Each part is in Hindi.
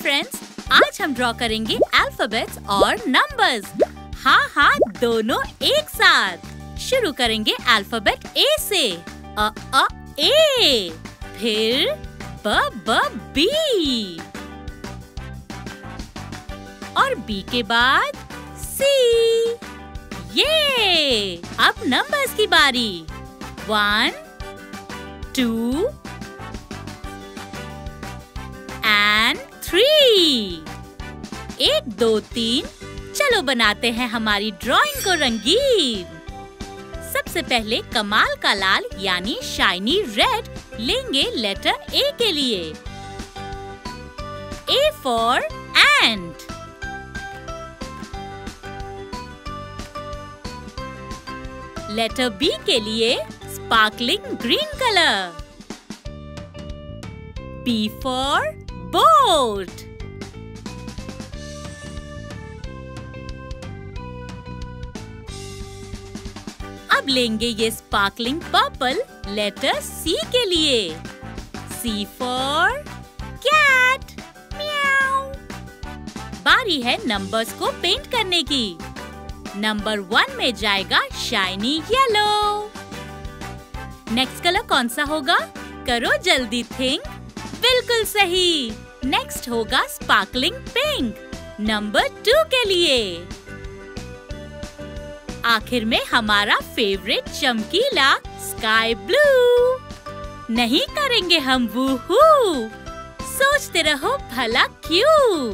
फ्रेंड्स, आज हम ड्रॉ करेंगे अल्फाबेट्स और नंबर्स। हाँ, दोनों एक साथ। शुरू करेंगे अल्फाबेट ए से। ए, फिर बी, और बी के बाद सी। ये अब नंबर्स की बारी। 1, 2 and 3। 1, 2, 3। चलो बनाते हैं हमारी ड्राइंग को रंगीन। सबसे पहले कमाल का लाल यानी शाइनी रेड लेंगे लेटर ए के लिए। A for ant। Letter B के लिए sparkling green colour. B for boat। अब लेंगे ये स्पार्कलिंग पर्पल लेटर सी के लिए। C for cat। म्याऊ। बारी है नंबर्स को पेंट करने की। नंबर 1 में जाएगा शाइनी येलो। नेक्स्ट कलर कौन सा होगा? करो जल्दी थिंक। बिल्कुल सही। नेक्स्ट होगा स्पार्कलिंग पिंक नंबर 2 के लिए। आखिर में हमारा फेवरेट चमकीला स्काई ब्लू। नहीं करेंगे हम वूहू। सोचते रहो भला क्यों।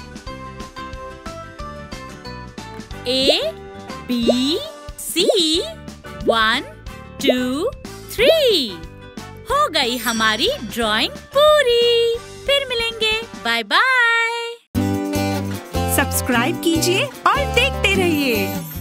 A, B, C, 1, 2, 3। हो गई हमारी ड्राइंग पूरी। फिर मिलेंगे। Bye bye. सब्सक्राइब कीजिए और देखते रहिए।